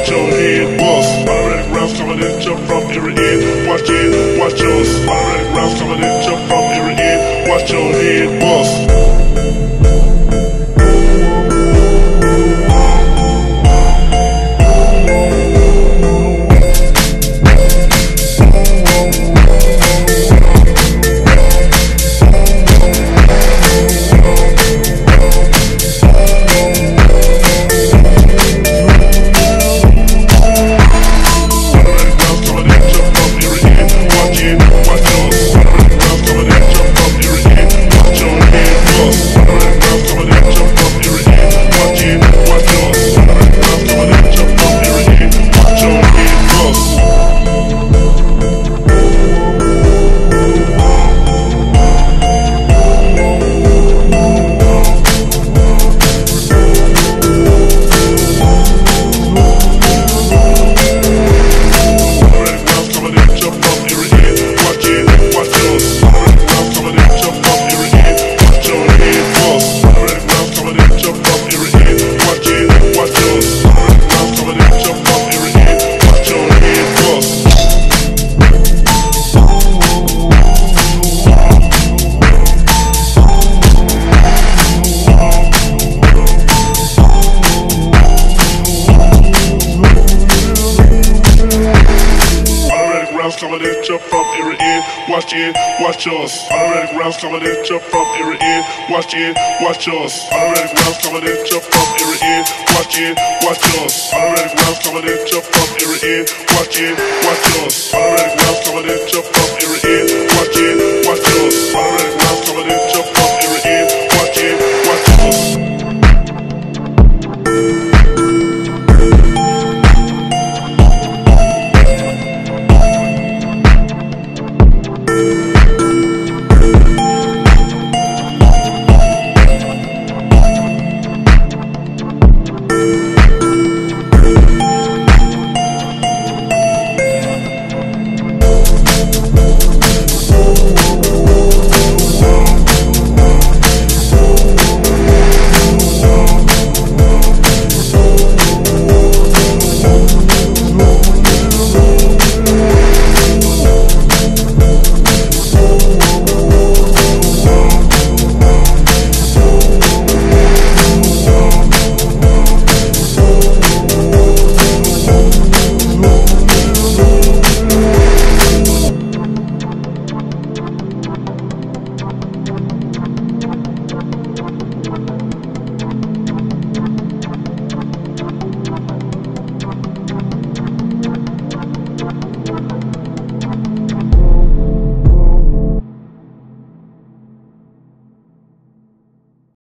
watch your head bust. Automatic rounds coming at you from your end. Watch it, watch yours. Automatic rounds coming at you from your end. Watch your head bust. Coming at you from every end, watch it, watch yours. Automatic rounds coming at you from every end, watch it, watch yours. Automatic rounds coming at you from every end, watch it, watch yours. Automatic rounds coming at you from every end, watch it, watch yours. Automatic rounds coming at you from every end, watch it.